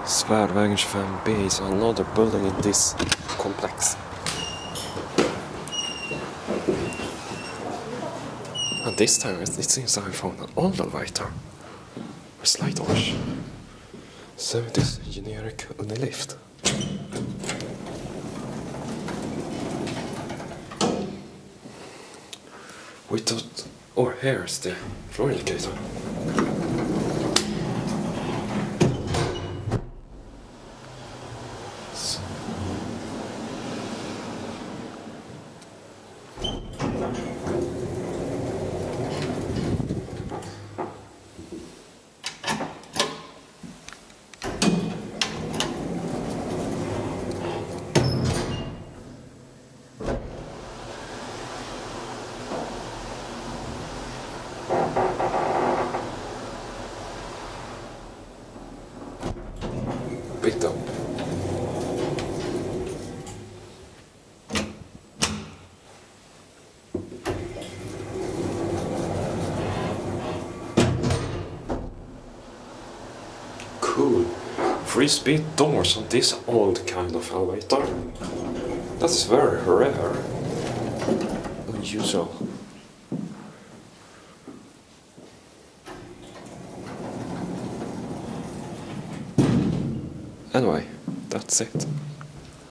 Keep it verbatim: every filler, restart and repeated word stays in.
Svärdvägen twenty-five B is another building in this complex. And this time it seems I found an old elevator with sliders. So it is generic Unilift. We thought, oh, here's the floor indicator. Picked up. Cool. Free speed doors on this old kind of elevator. That's very rare. Unusual. Anyway, that's it.